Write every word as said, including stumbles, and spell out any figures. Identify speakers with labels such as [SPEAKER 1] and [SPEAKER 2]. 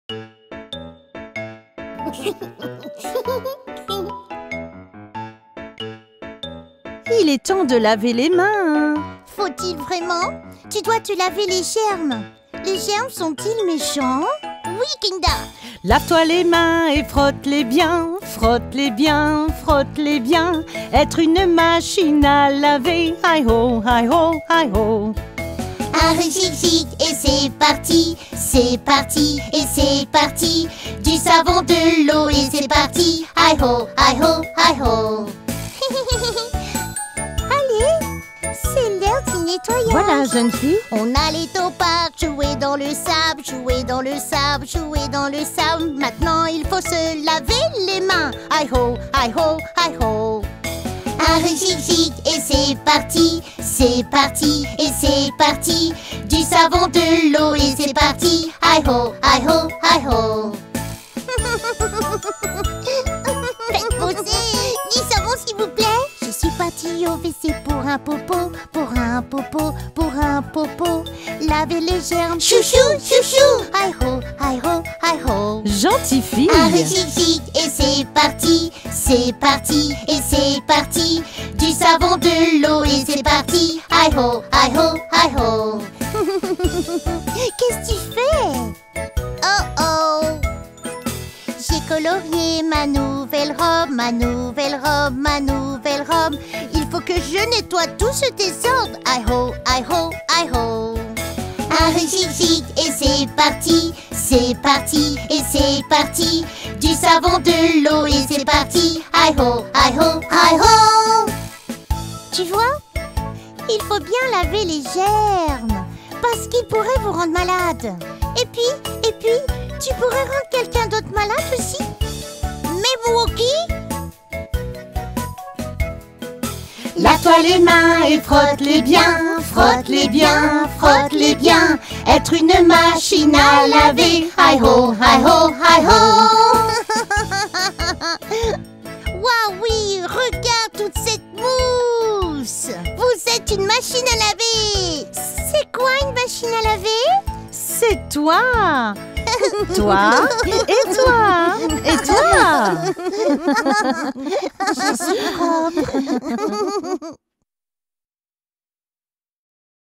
[SPEAKER 1] Il est temps de laver les mains.
[SPEAKER 2] Faut-il vraiment? Tu dois te laver les germes. Les germes sont-ils méchants? Oui, Kinda.
[SPEAKER 1] Lave-toi les mains et frotte-les bien. Frotte-les bien, frotte-les bien. Être une machine à laver. Hi-ho, hi-ho, hi-ho.
[SPEAKER 2] Un chic et c'est parti. C'est parti et c'est parti. Du savon, de l'eau et c'est parti. Hi-ho, hi-ho, hi-ho. Allez, c'est l'heure du nettoyage.
[SPEAKER 1] Voilà, jeune fille.
[SPEAKER 2] On allait au parc, jouer dans le sable, jouer dans le sable, jouer dans le sable. Maintenant, il faut se laver les mains. Hi-ho, hi-ho, hi-ho. Un chic chic et c'est parti. C'est parti et c'est parti. Du savon, de l'eau et c'est parti. Hi-ho, hi-ho, hi-ho. Faites poser du savon s'il vous plaît. Je suis partie au W C pour un popo, pour un popo, pour un popo. Laver les germes, chouchou, chouchou. Hi-ho, hi-ho, hi-ho.
[SPEAKER 1] Gentille fille.
[SPEAKER 2] Un chic chic et c'est parti. C'est parti et c'est parti. Du savon, de l'eau et c'est parti. Hi-ho, hi-ho, hi-ho. Qu'est-ce que tu fais? Oh oh. J'ai colorié ma nouvelle robe, ma nouvelle robe, ma nouvelle robe. Il faut que je nettoie tout ce désordre. Hi-ho, hi-ho, hi-ho. Un chic chic et c'est parti. C'est parti et c'est parti. Du savon, de l'eau et c'est parti. Hi-ho, hi-ho, hi-ho. Tu vois? Il faut bien laver les germes parce qu'ils pourraient vous rendre malade. Et puis, et puis, tu pourrais rendre quelqu'un d'autre malade aussi. Mais vous, qui?
[SPEAKER 1] Lave-toi les mains et frotte-les bien. Frotte-les bien, frotte-les bien. Être une machine à laver. Hi-ho, hi-ho, hi-ho.
[SPEAKER 2] Waouh, oui, regarde toute cette mousse. Vous êtes une machine à laver. C'est quoi une machine à laver?
[SPEAKER 1] C'est toi. Toi et toi et toi.
[SPEAKER 2] Je suis propre.